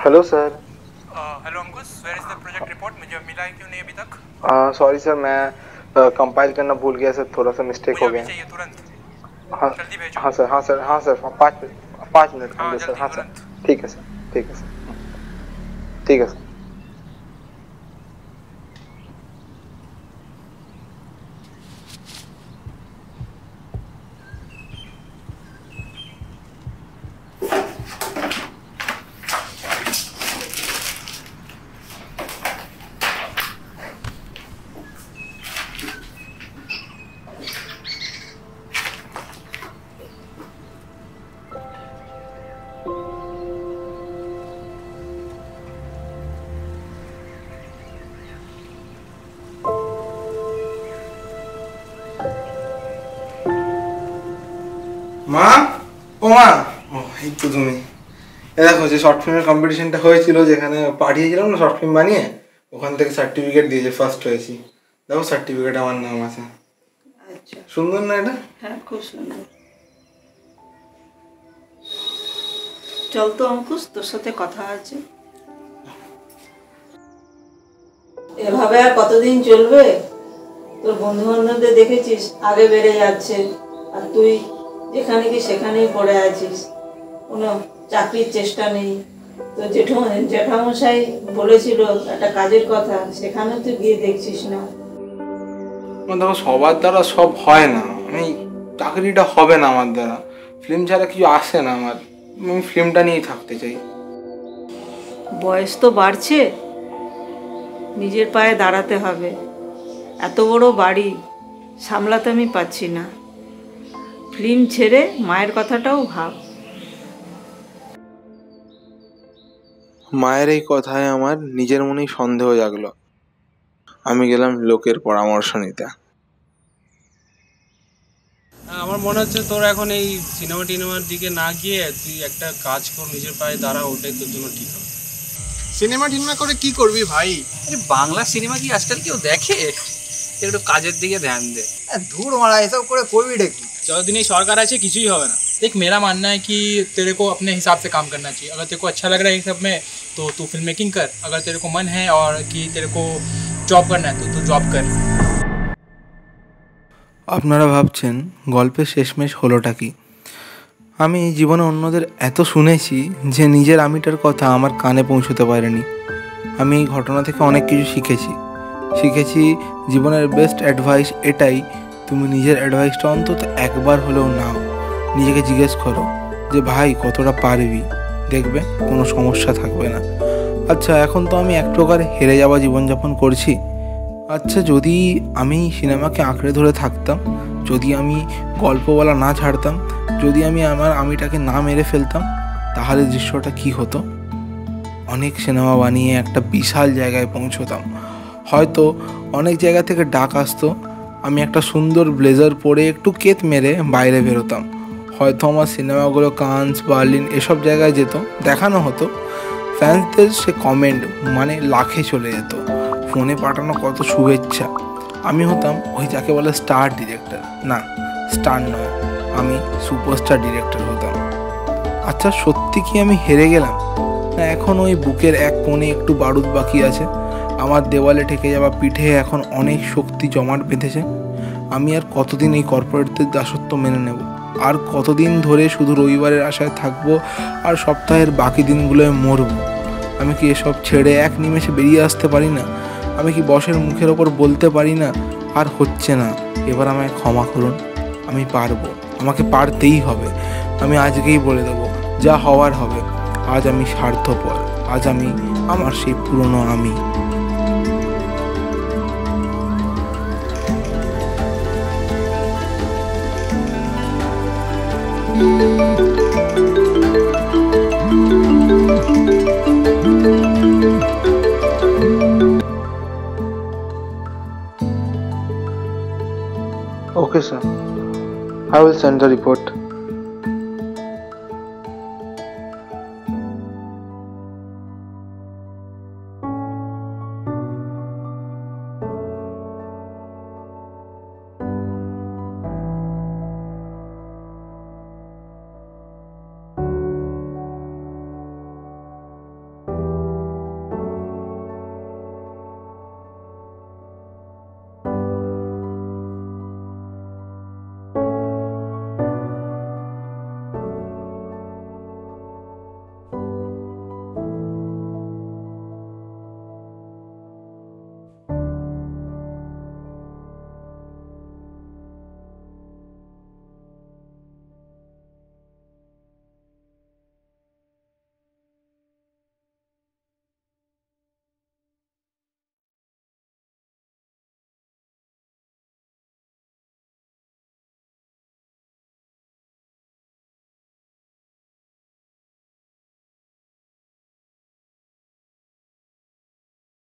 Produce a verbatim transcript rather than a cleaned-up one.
Hello sir. Hello Ankush, where is the project report? मुझे मिला है क्यों नहीं अभी तक? सॉरी सर, मैं कंपाइल करना भूल गया सर, थोड़ा सा मिस्टेक मुझे हो अभी गया। चाहिए तुरंत। हाँ जल्दी भेजो। हाँ सर, हाँ सर, हाँ सर, पाँच मिनट पाँच मिनट का हाँ अंदर सर। जल्दी हाँ सर, तुरंत। ठीक है सर, ठीक है सर, ठीक है सर। মা, ও মা, ও এই তো তুমি। এ দেখো যে শর্ট ফিল্মের কম্পিটিশনটা হয়েছিল, যেখানে পাঠিয়েছিলাম না শর্ট ফিল্ম বানিয়ে, ওখান থেকে সার্টিফিকেট দিয়েছে, ফার্স্ট হয়েছি। দেখো সার্টিফিকেট আমার নাম আছে। আচ্ছা, সুন্দর না এটা? হ্যাঁ খুব সুন্দর। চল তো অঙ্কুশ, তোর সাথে কথা আছে। এভাবে আর কতদিন চলবে? তোর বন্ধু বান্ধবদের দেখেছিস আগে বেড়ে যাচ্ছে, আর তুই যেখানে কি সেখানেই পড়ে আছিস, কোনো চাকরির চেষ্টা নেই। তো জেঠু জ্যাঠামশাই বলেছিল একটা কাজের কথা, সেখানেও তুই গিয়ে দেখছিস না। দেখো সবার দ্বারা সব হয় না, আমি চাকরিটা হবে না আমার দ্বারা, ফিল্ম ছাড়া কিছু আসে না আমার, আমি ফিল্মটা নিয়েই থাকতে চাই। বয়স তো বাড়ছে, নিজের পায়ে দাঁড়াতে হবে। এত বড় বাড়ি সামলাতে আমি পাচ্ছি না। ফিল্ম ছেড়ে মায়ের কথাটাও ভাব। মায়ের এই কথায় আমার নিজের মনেই সন্দেহ জাগলো। আমি গেলাম লোকের পরামর্শ নিতে। আমার মনে হচ্ছে তোর এখন এই সিনেমা টিনেমার দিকে না গিয়ে তুই একটা কাজ কর, নিজের পায়ে দাঁড়া, ওটাই তোর জন্য ঠিক হবে। সিনেমা টিনেমা করে কি করবি ভাই? আরে বাংলা সিনেমা কি আজকাল কেউ দেখে? একটু কাজের দিকে ধ্যান দে। ধুর মারা, এসব করে করবি কি? যতদিন এই সরকার আছে কিছুই হবে না। देख मेरा मानना है कि तेरे को अपने हिसाब से काम करना चाहिए। अगर तेरे को अच्छा लग रहा है इन सब में तो तू फिल्म मेकिंग कर, अगर तेरे को मन है और कि तेरे को जॉब करना है तो तू जॉब कर। আপনারা ভাবছেন গল্পের শেষমেশ হলোটা কি? আমি জীবনে অন্যদের এত শুনেছি যে নিজের আমিটার কথা আমার কানে পৌঁছতে পারেনি। আমি এই ঘটনা থেকে অনেক কিছু শিখেছি শিখেছি জীবনের বেস্ট অ্যাডভাইস এটাই, তুমি নিজের অ্যাডভাইসটা অন্তত একবার হলেও নাও। নিজেকে জিজ্ঞেস করো যে ভাই কতটা পারবি, দেখবে কোনো সমস্যা থাকবে না। আচ্ছা, এখন তো আমি এক প্রকার হেরে যাওয়া জীবনযাপন করছি। আচ্ছা, যদি আমি সিনেমাকে আঁকড়ে ধরে থাকতাম, যদি আমি গল্প বলা না ছাড়তাম, যদি আমি আমার আমিটাকে না মেরে ফেলতাম, তাহলে দৃশ্যটা কি হতো? অনেক সিনেমা বানিয়ে একটা বিশাল জায়গায় পৌঁছতাম। হয়তো অনেক জায়গা থেকে ডাক আসতো, আমি একটা সুন্দর ব্লেজার পরে একটু কেত মেরে বাইরে বেরোতাম। হয়তো আমার সিনেমাগুলো কানস, বার্লিন এসব জায়গায় যেত, দেখানো হতো। ফ্যান্সদের সে কমেন্ট মানে লাখে চলে যেত, ফোনে পাঠানো কত শুভেচ্ছা। আমি হতাম ওই যাকে বলে স্টার ডিরেক্টর, না স্টার নয়, আমি সুপারস্টার ডিরেক্টর হতাম। আচ্ছা, সত্যি কি আমি হেরে গেলাম? না, এখন ওই বুকের এক কোণে একটু বারুদ বাকি আছে। আমার দেওয়ালে ঠেকে যাওয়া পিঠে এখন অনেক শক্তি জমাট বেঁধেছে। আমি আর কতদিন এই কর্পোরেটদের দাসত্ব মেনে নেব? আর কতদিন ধরে শুধু রবিবারের আশায় থাকবো আর সপ্তাহের বাকি দিনগুলোয় মরব? আমি কি এসব ছেড়ে এক নিমেষে বেরিয়ে আসতে পারি না? আমি কি বসের মুখের ওপর বলতে পারি না আর হচ্ছে না, এবার আমায় ক্ষমা করুন, আমি পারবো, আমাকে পারতেই হবে। আমি আজকেই বলে দেবো, যা হওয়ার হবে। আজ আমি স্বার্থপর, আজ আমি আমার সেই পুরনো আমি। Okay, sir. I will send the report